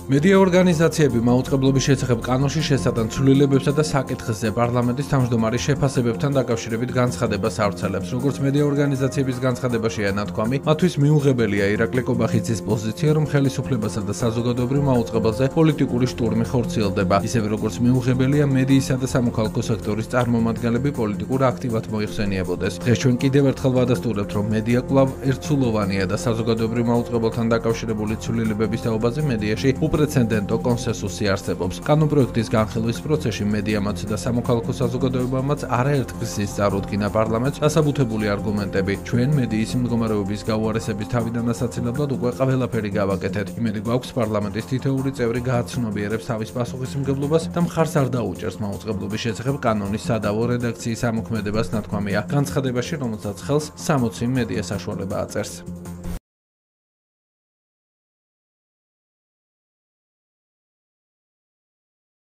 მედია ორგანიზაციები მაუწყებლობის შესახებ კანონში შესატან ცვლილებებსა და საკითხებზე პარლამენტის თავმჯდომარის შეფასებებთან დაკავშირებით განცხადებას ავრცელებს. Როგორც მედია ორგანიზაციების განცხადებაშია ნათქვამი, მათთვის მიუღებელია ირაკლი კობახიძის პოზიცია, რომ ხელისუფლებასა და საზოგადოებრივ მაუწყებელზე პოლიტიკური შტურმი ხორციელდება. ისევე როგორც მიუღებელია მედიისა და სამოქალაქო სექტორის წარმომადგენლები პოლიტიკურ აქტივად მოიხსენიებოდეს. დღეს ჩვენ კიდევ ერთხელ ვადასტურებთ, რომ მედია კვლავ ერთსულოვანია და საზოგადოებრივ მაუწყებელთან დაკავშირებული ცვლილებების თაობაზე მედიაში უპრეცედენტო კონსენსუსი არსებობს. კანონპროექტის განხილვის პროცესში მედიამაც და სამოქალაქო საზოგადოებამაც არაერთგზის წარუდგინა პარლამენტს დასაბუთებული არგუმენტები. ჩვენ მედიის მდგომარეობის გაუარესების თავიდან ასაცილებლად უკვე ყველაფერი გავაკეთეთ. იმედი გვაქვს პარლამენტის თითოეული წევრი გააცნობიერებს თავის პასუხისმგებლობას და მხარს არ დაუჭერს მაუწყებლობის შესახებ კანონის სადავო რედაქციის ამოქმედებას ნათქვამია განცხადებაში, რომელსაც ხელს 60 მედია საშუალება აწერს.